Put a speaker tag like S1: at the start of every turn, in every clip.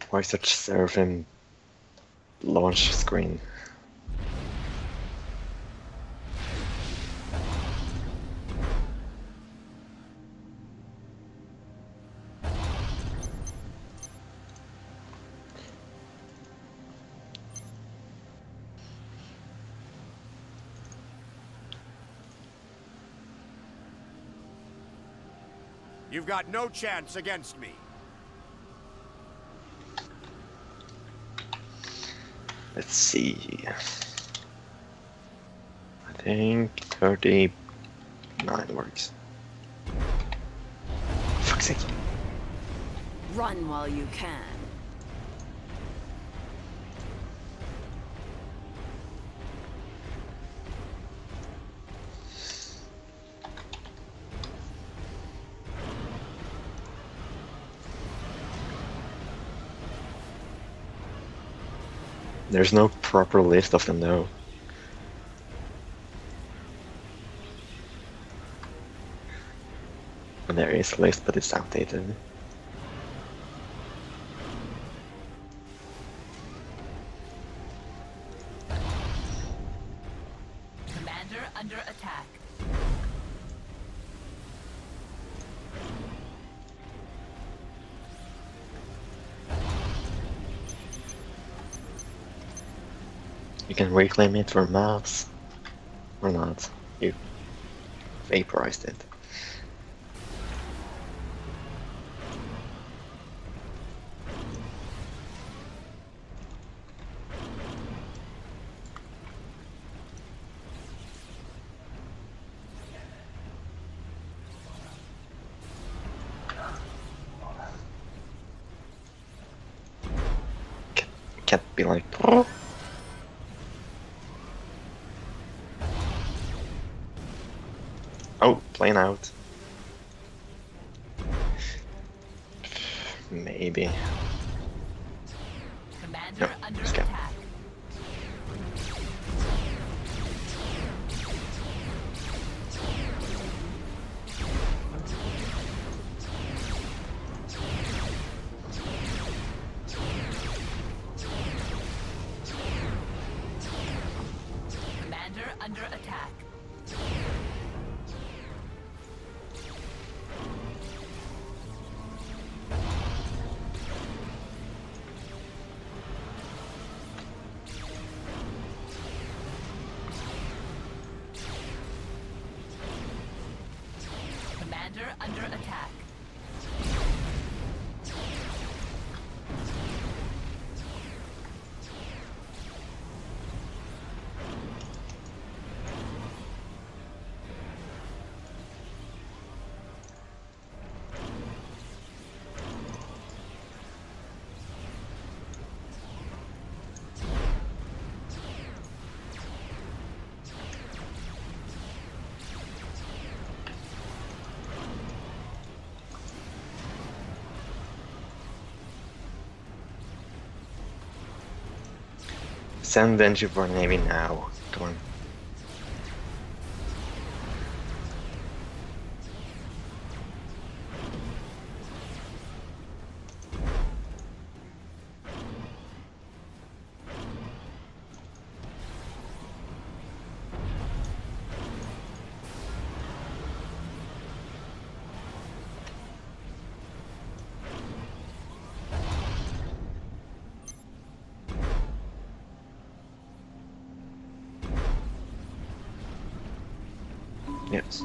S1: Why such seraphim launch screen?
S2: You've got no chance against me.
S1: Let's see. I think 39 works. Fuck's sake.
S3: Run while you can.
S1: There's no proper list of them though. And there is a list, but it's outdated.
S3: Commander under attack.
S1: You can reclaim it for maps. Or not. You vaporized it. Can't be like, oh. Oh, plane out. Maybe.
S3: Commander
S1: No,
S3: under
S1: just go.
S3: attack. Commander under attack. Commander under attack.
S1: Send Venture for Navy now. Come on. Yes.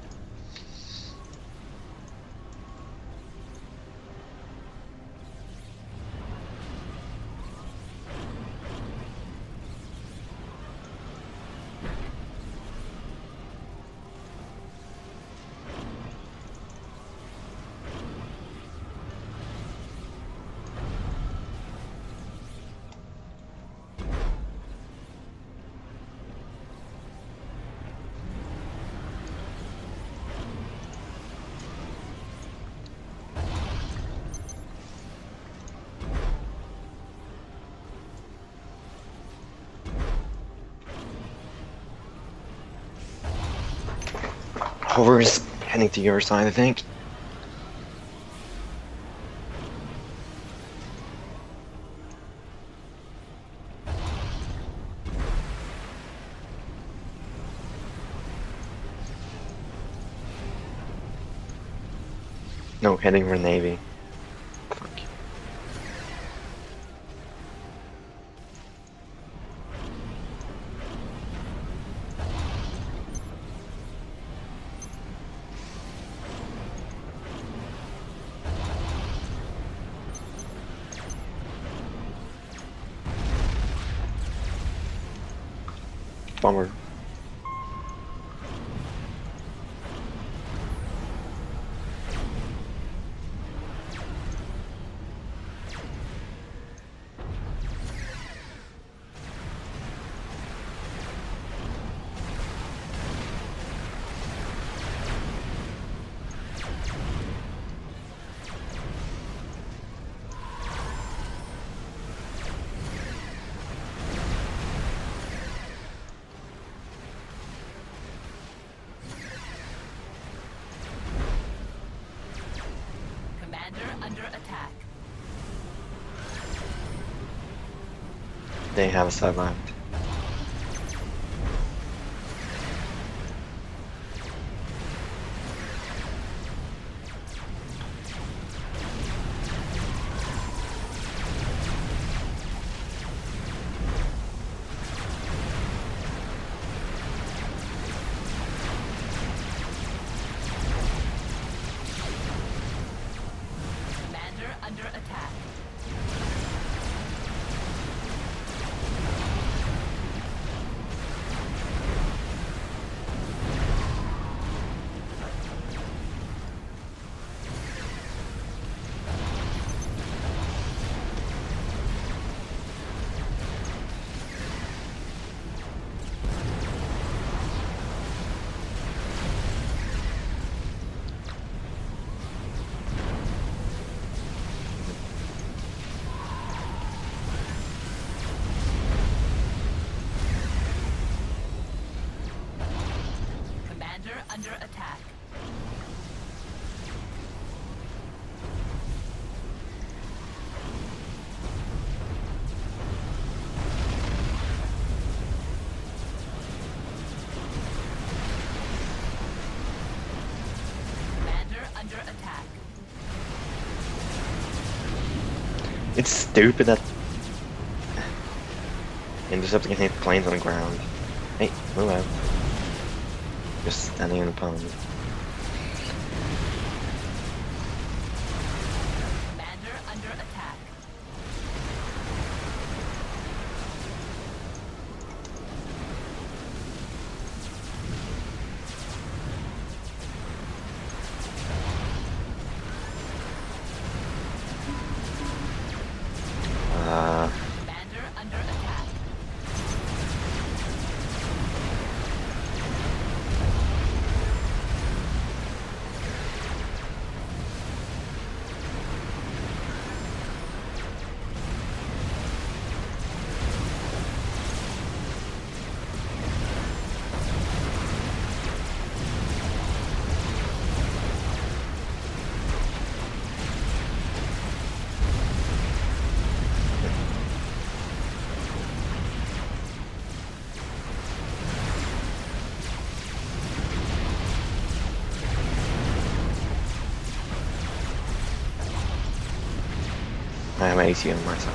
S1: Hover is heading to your side, I think. No, heading for Navy. Fuck. Bummer.
S3: Under attack.
S1: They have a side left.
S3: Under attack. Under attack. Commander under attack.
S1: It's stupid that Interceptor can hit planes on the ground. Hey, move out. Just standing in the pond.
S3: Commander under attack. Commander under attack.
S1: I have AC on my side.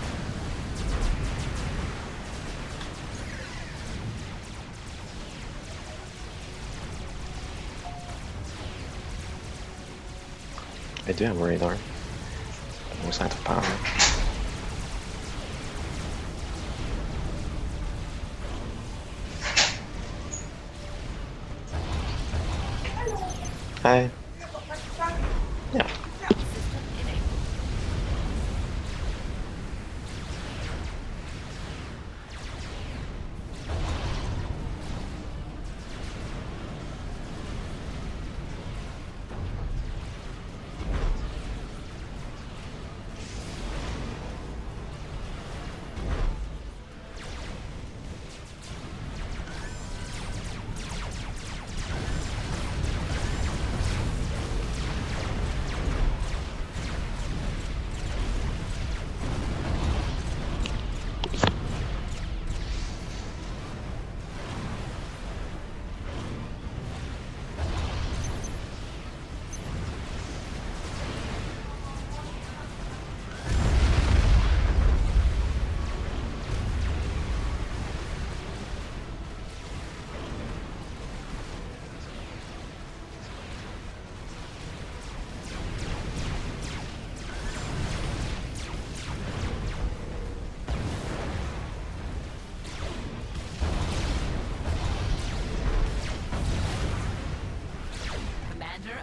S1: I do have a radar. No signs of power. Hi. Yeah.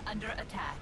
S3: under attack.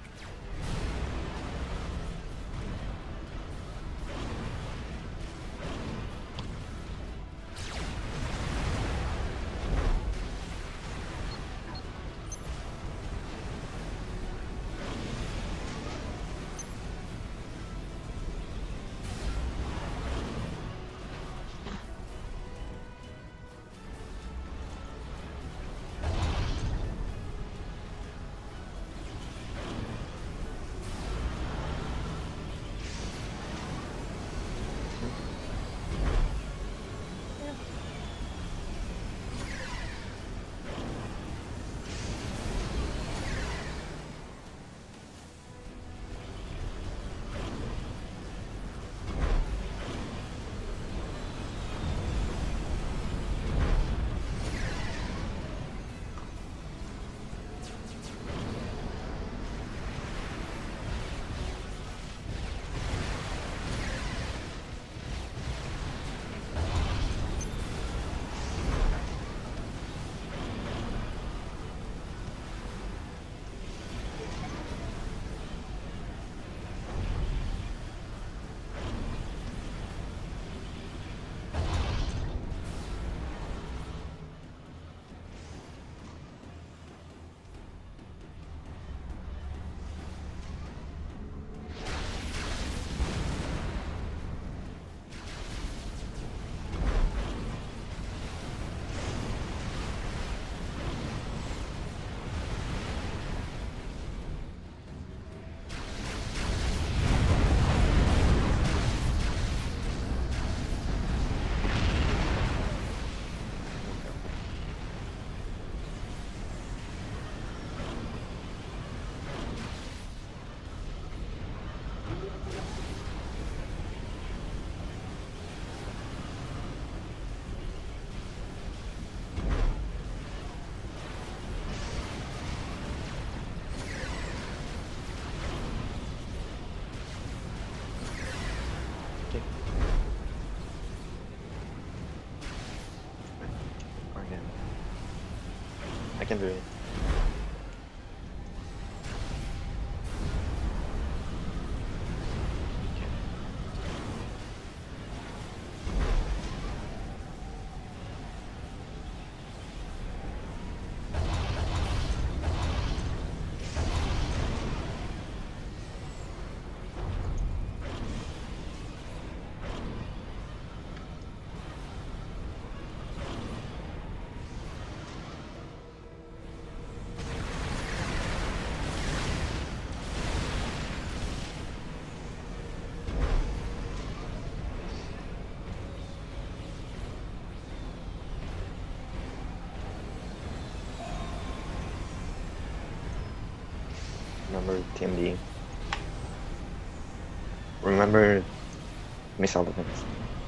S1: I can do it. Remember TMD. Remember missile defense.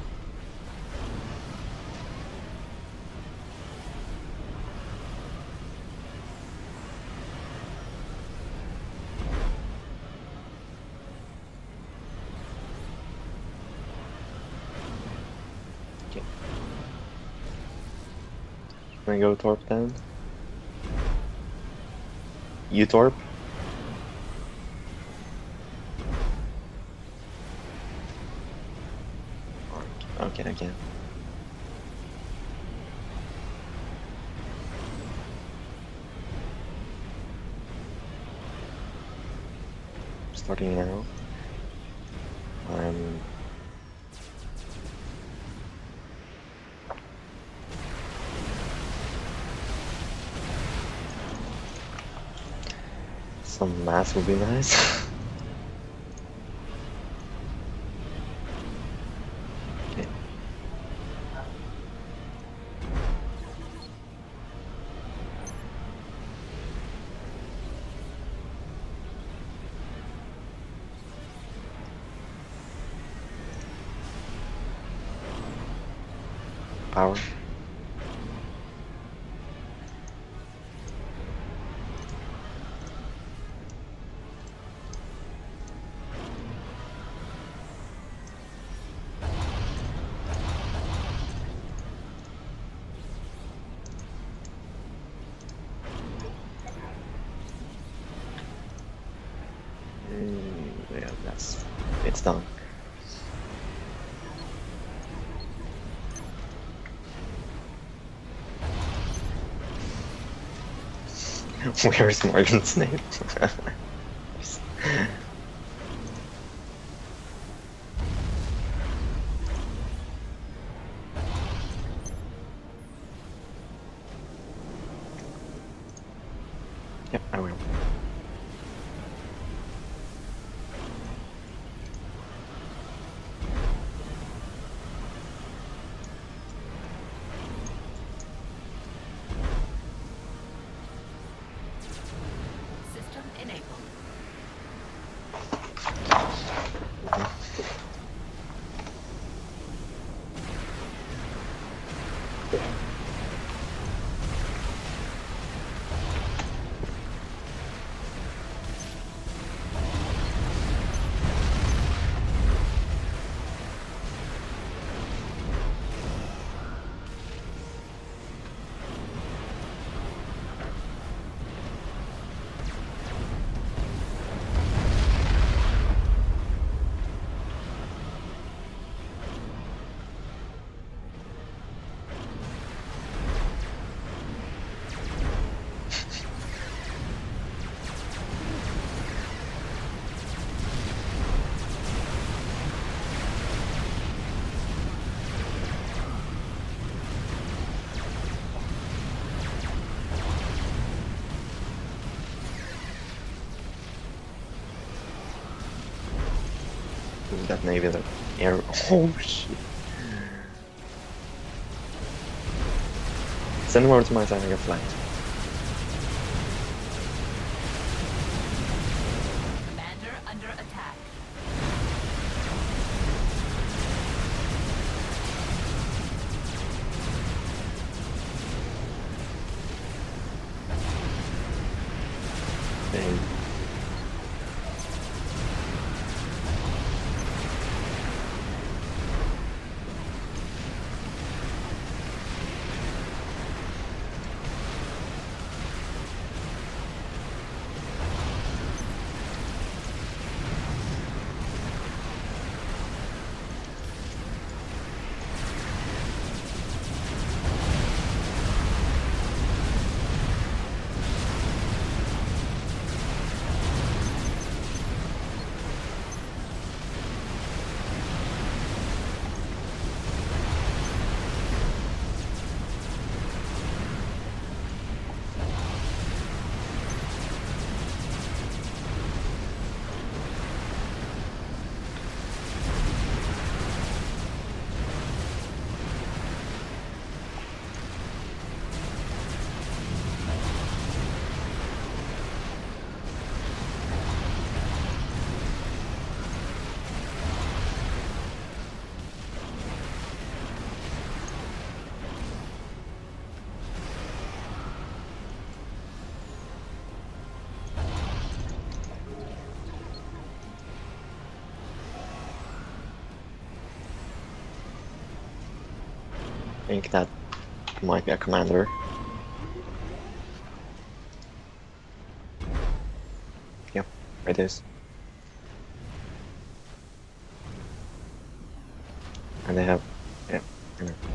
S1: Okay. Gonna go Torp then. You Torp. Okay, okay. Starting now. I'm some mass would be nice. Okay. Power. It's done. Where's Morgan's name? Yep, I will.
S3: System enabled.
S1: That Navy, the air. Oh shit. Send more to my side, I get flanked.
S3: Commander under attack.
S1: Dang. I think that might be a commander. Yep, it is. And they have, yeah. I know.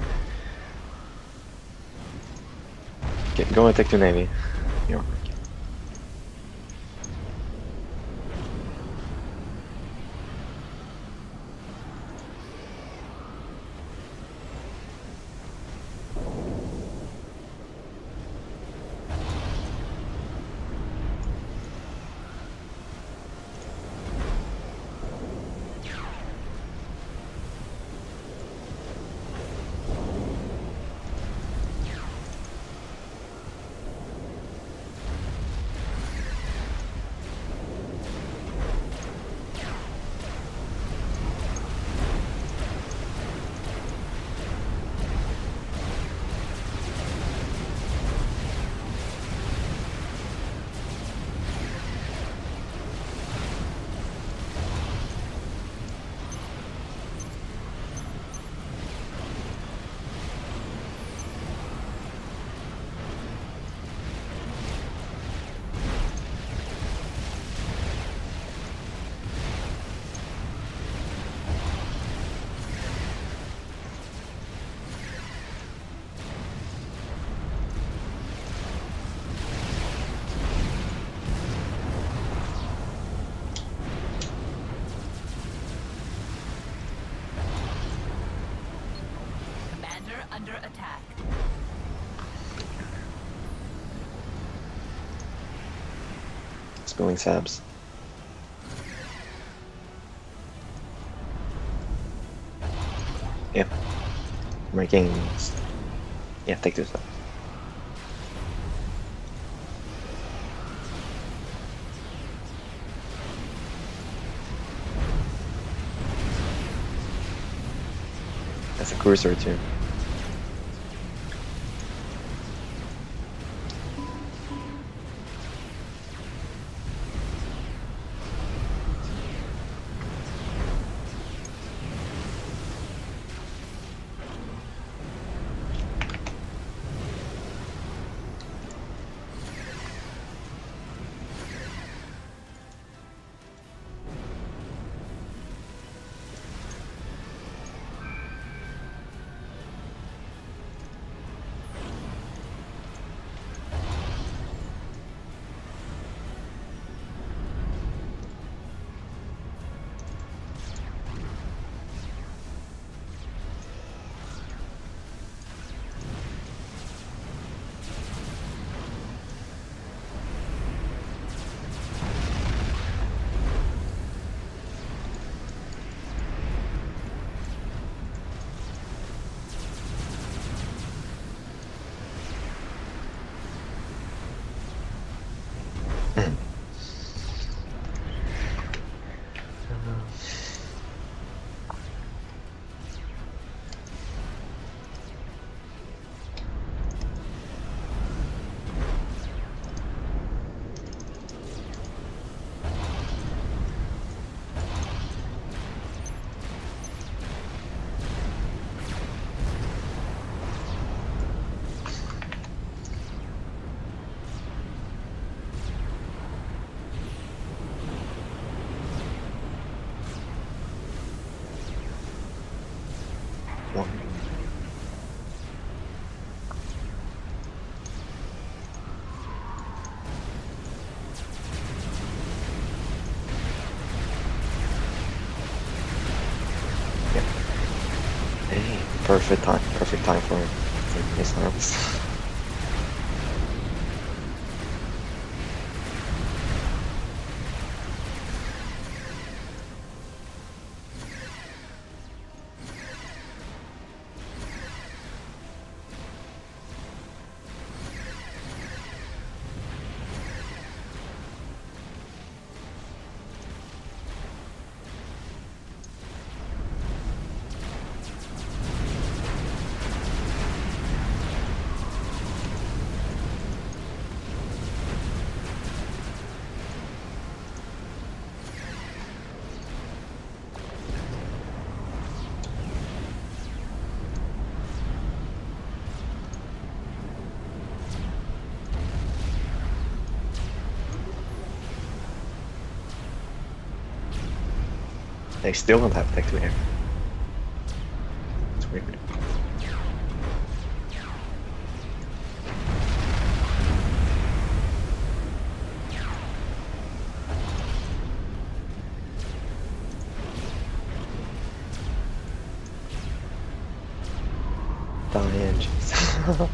S1: Okay, go and take the Navy. Yeah.
S3: under attack.
S1: Spilling sabs. Yeah. Making. Yeah, take this up. That's a cruiser too. Hey, perfect time for his arms. They still don't have tech to air. It's weird. Diane, jeez.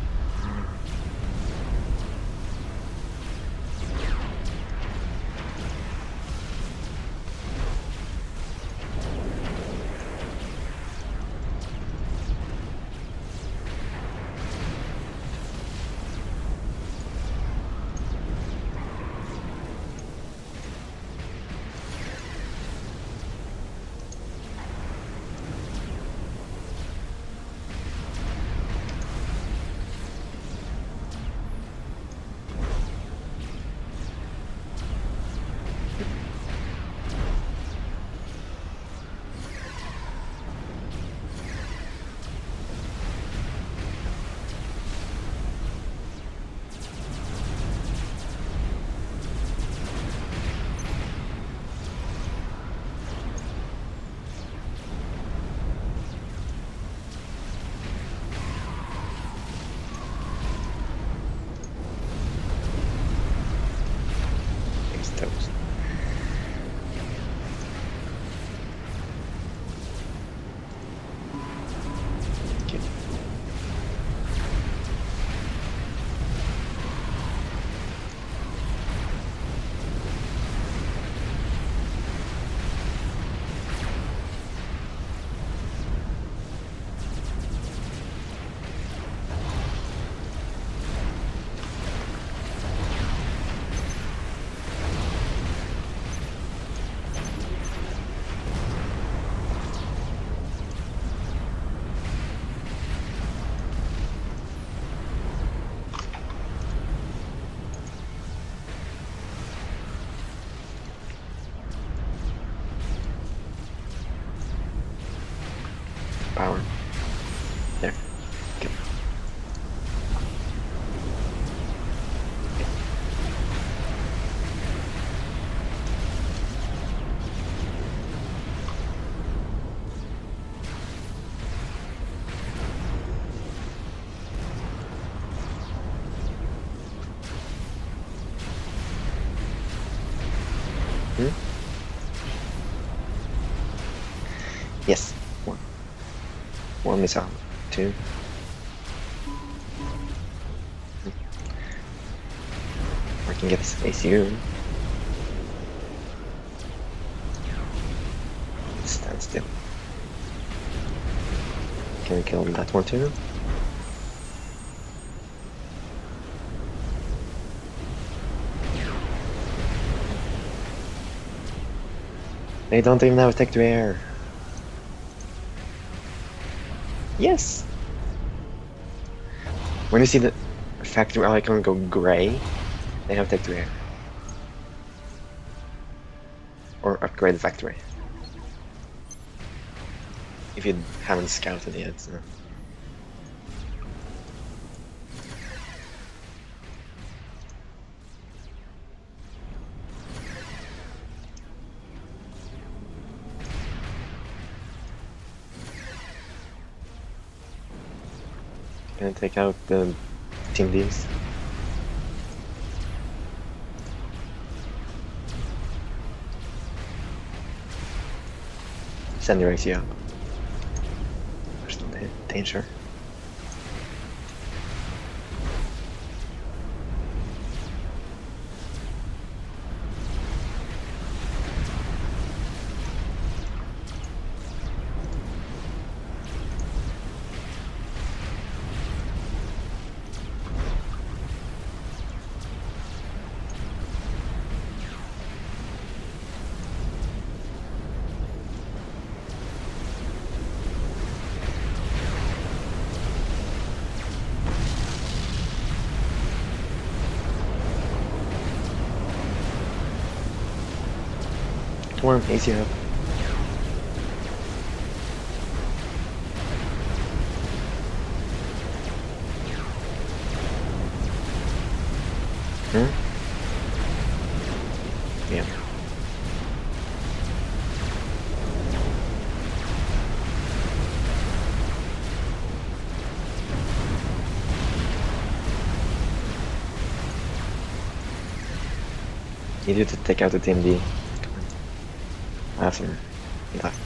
S1: Toast. Okay. Hmm? Yes. One. One missile. Two. I can get this ACU. Stand still. Can we kill that one too? They don't even have a tech to air. Yes! When you see the factory icon go gray, they have tech to air. Or upgrade the factory. If you haven't scouted yet, so. Can I take out the Team Ds? Send your AC up. There's no danger. Come on, AC up. Hmm? Yeah. Need you to take out the Team D. After he dies.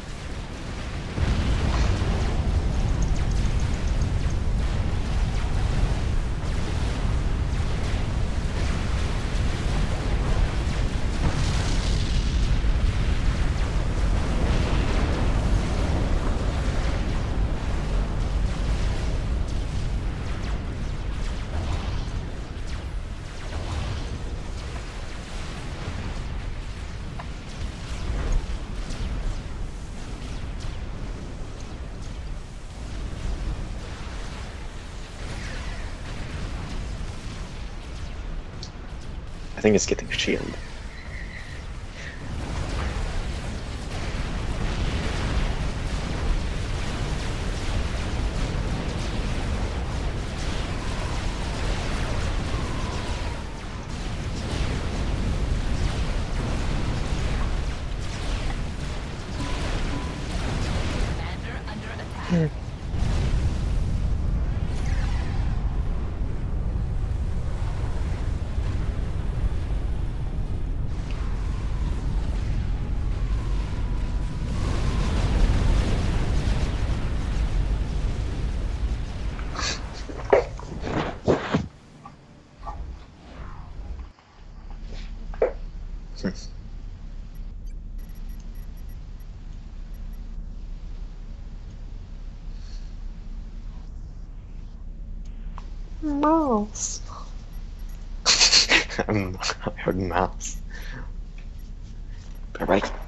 S1: I think it's getting a shield.
S3: Commander under attack. Mouse. I heard mouse. Bye bye.